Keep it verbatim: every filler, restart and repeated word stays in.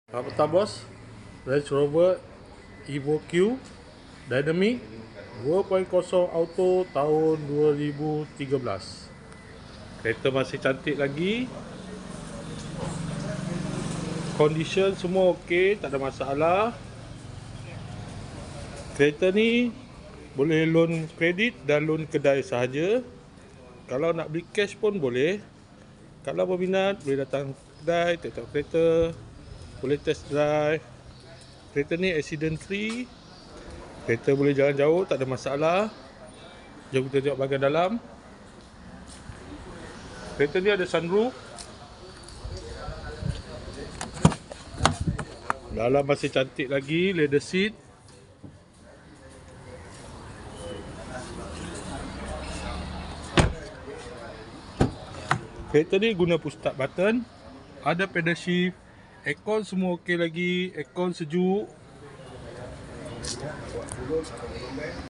Apa tak bos? Range Rover Evo Q Dynamic dua titik kosong Auto tahun dua ribu tiga belas. Kereta masih cantik lagi. Condition semua okey, tak ada masalah. Kereta ni boleh loan kredit dan loan kedai sahaja. Kalau nak beli cash pun boleh. Kalau berminat boleh datang kedai, tengok kereta, boleh test drive. Kereta ni accident free. Kereta boleh jalan jauh, tak ada masalah. Jom kita tengok bahagian dalam. Kereta ni ada sunroof. Dalam masih cantik lagi, leather seat. Kereta ni guna push start button. Ada pedal shift. Aircon semua okey lagi. Aircon sejuk.